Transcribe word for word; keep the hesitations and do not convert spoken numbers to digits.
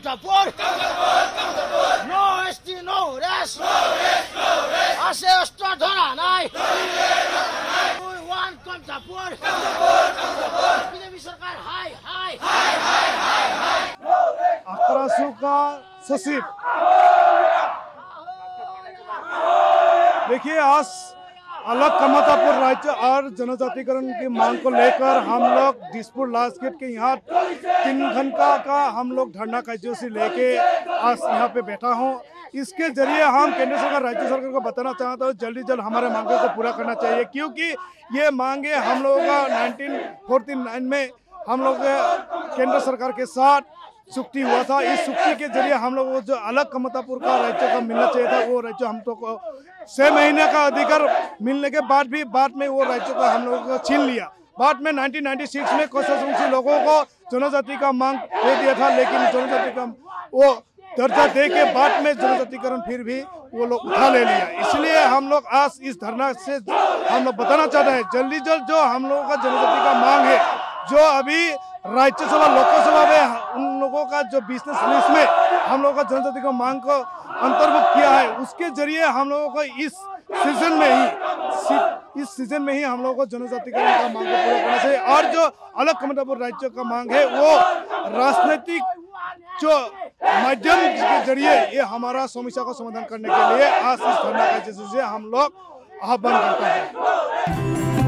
Kamatapur. No S T, no rest. Ase ostra dhora nai. We want Kamatapur. B J P सरकार हाय हाय हाय हाय हाय हाय. अकरासू का सचिव देखिए, आज अलग कमतापुर राज्य और जनजातिकरण की मांग को लेकर हम लोग दिसपुर लास्ट गेट के यहाँ तीन घंटा का हम लोग धरना कार्यसूची लेके आज यहाँ पे बैठा हूँ। इसके जरिए हम केंद्र सरकार राज्य सरकार को बताना चाहता हूँ जल्दी जल्द हमारे मांगों को पूरा करना चाहिए, क्योंकि ये मांगे हम लोगों का नाइनटीन फोर्टी नाइन में हम लोग केंद्र सरकार के साथ चुक्ति हुआ था। इस चुक्ति के जरिए हम लोगों को जो अलग कमतापुर का राज्य का मिलना चाहिए था, वो राज्य हम तो को छह महीने का अधिकार मिलने के बाद भी बाद में वो राज्य का हम लोगों को छीन लिया। बाद में नाइनटीन नाइंटी सिक्स में कॉन्स्टिट्यूंसी लोगों को जनजाति का मांग दे दिया था, लेकिन जनजाति का वो दर्जा दे के बाद में जनजातिकरण फिर भी वो लोग उठा ले लिया। इसलिए हम लोग आज इस धरना से हम लोग बताना चाहते हैं जल्दी जल्द जो हम लोगों का जनजाति का मांग है, जो अभी राज्यसभा लोकसभा में उन लोगों का जो बिजनेस लिस्ट में हम लोगों का जनजाति का मांग को अंतर्भुक्त किया है, उसके जरिए हम लोगों को इस सीजन में ही इस सीजन में ही हम लोगों को जनजातिकरण का मांग को पूरा करना चाहिए। और जो अलग कमतापुर राज्य का मांग है, वो राजनीतिक जो माध्यम के जरिए ये हमारा समस्या को समाधान करने के लिए आज इस धरना कार्यसूची से हम लोग आह्वान करते हैं।